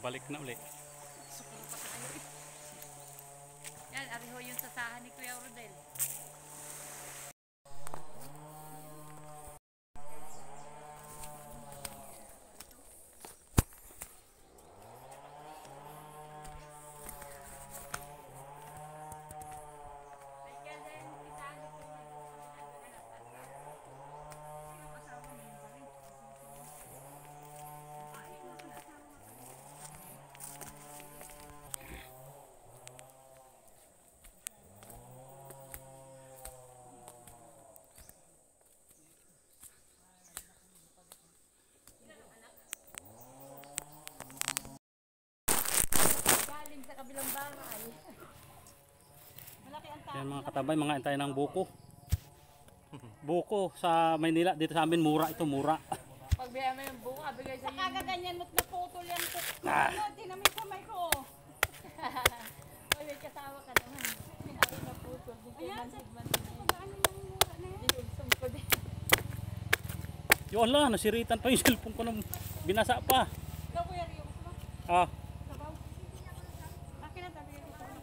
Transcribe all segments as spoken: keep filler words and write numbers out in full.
balik na uli. Sukulo pa tayo eh. Yan, ariho yung sasahan ni Kuya Rodel. Sa kabilang bahay. Malaki ang tao. Yan mga katabay, mga antay ng buko. Buko sa Maynila, dito sa amin mura ito, mura. Pag bigay mo yung buka, bigay sa iyo. Kagaganyan mo't naputol yan ko. Ah. Ano, tinamay kamay ko. Uy, may kasawa ka naman. May ako na putol. Ayan, sa Mantig-mantig. ano yung mura na yan? Dinulsong ko din. Yung ala, nasiritan pa yung cellphone ko nung binasa pa. Ikaw Kuya Rio, gusto mo? Ah, Sabaw? Akin na tabi yung ito.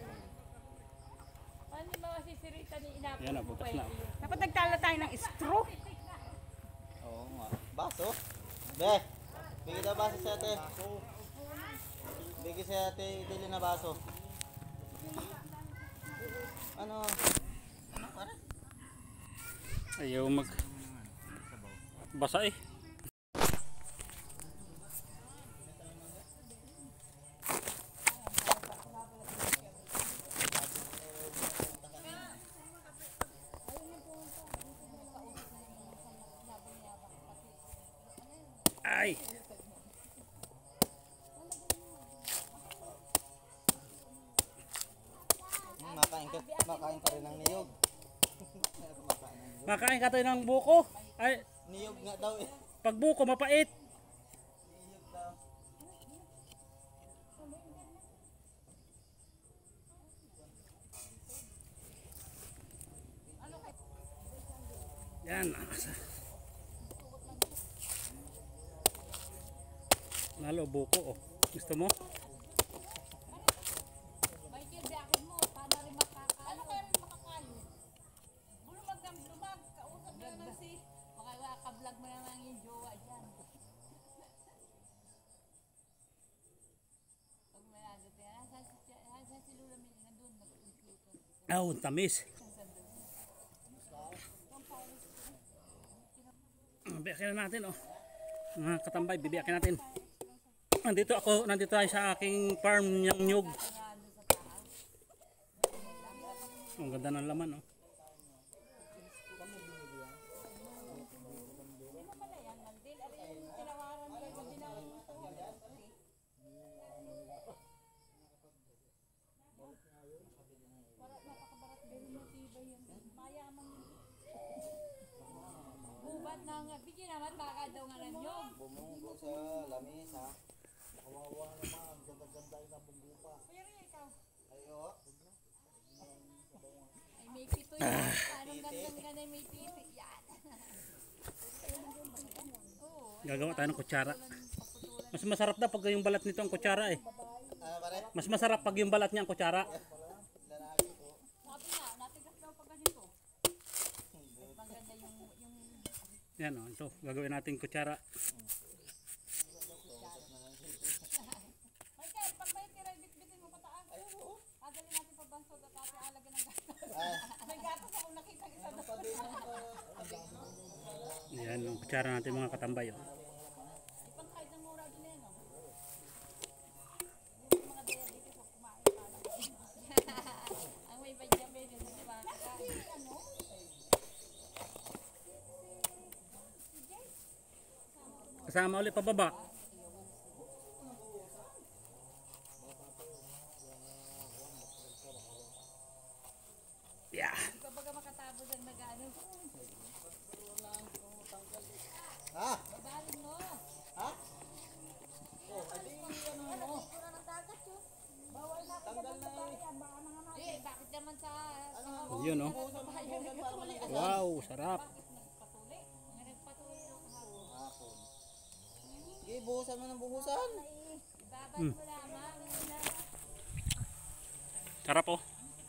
Ano yung mga sisirita ni Inapo? yan na, bukas na. Dapat nagtala tayo ng straw. Oo nga. Baso? Be, bigyan daw baso sa ate. Bigyan sa ate, dili na baso. Ano? Ano pare? Ayaw mag basa eh. Ay. Hmm, makain ka, makain ka rin ng niyog. Makain ka tayo ng buko. Ay, Niyog nga daw eh. pag buko mapait. Niyog daw. Yan. Lalo buko oh. Gusto mo? May kibiyakin mo, paano rin makakalo? Ano kaya rin makakalo? Bulumag ng bulumag, kausap na naman si... Makaka-vlog mo naman yung jowa dyan. Pag malagot yan, asan si, asan si Lula Mili? Nandun, nag-include. Ah, oh, tamis. Biyakin na natin oh. Mga katambay, bibiyakin natin. Nandito ako, nandito tayo sa aking farm ng nyug. Ang ganda ng laman oh. Bubat na nga, bigyan naman baka daw nga ng nyog. Bumunggo sa lamesa. Kuya Rio, ikaw. Ay oo. Ay may pito yan. Anong gandang ganay may pito yan. Oo. Gagawa tayo ng kutsara. Mas masarap daw pag yung balat nito ang kutsara eh. Ano pare? Mas masarap pag yung balat niya ang kutsara. Lalaki po. Sabi nga, natigas daw pa ganito. Maganda yung, yung Yan oh, ito. Gagawin natin kutsara. Michael, pag may tira, bitbitin mo pataan. Ay, oo. Adali natin pabansod at ate alaga ng gatas. Ay, May gatas ako nakita isa doon. sabi mo ko. Yan ang kutsara natin mga katambay oh. Ipang kahit ng mura din yan, oh. Yung mga diabetes ko kumain pa. ang may vitamin yun, di ba? Ano? Kasama ulit pababa. Yeah. Di ba baga makatapos ang nag-ano? Ha? Babalin mo. Ha? Oh, adi ano mo? Tanggal na eh. Eh, bakit naman sa... sa Yun oh. Wow, sarap. Patuli? Nga nagpatuli ako kahapon. Hapon. Sige, buhusan mo ng buhusan. Ibaba Hmm. Sarap oh.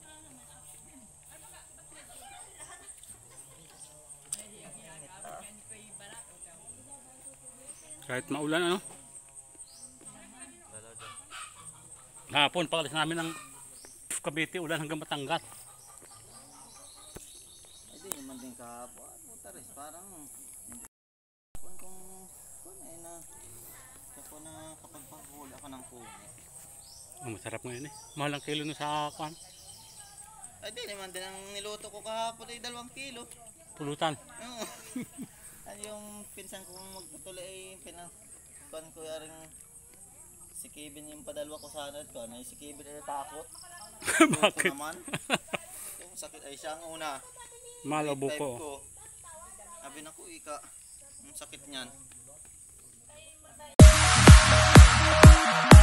Kahit maulan ano. Hapon pagalis namin ng Cavite, ulan hanggang Batangas. Ay di naman din kahapon. Mutaris parang kung kung kung ay na ako na kapag paghuli ako ng pugi. Oh, masarap ngayon eh. Mahal ang kilo nun sa kan. Ay di naman din ang niluto ko kahapon ay dalawang kilo. Pulutan. Oo. Ay yung pinsan kong magtutuloy ay pinang kuan ko yaring si Kevin yung padalwa ko sana at kuan ay si Kevin ay takot. Bakit? Naman. Yung sakit ay siya ang una. Malabo Type ko. ko. Sabi na ko ika, ang sakit niyan.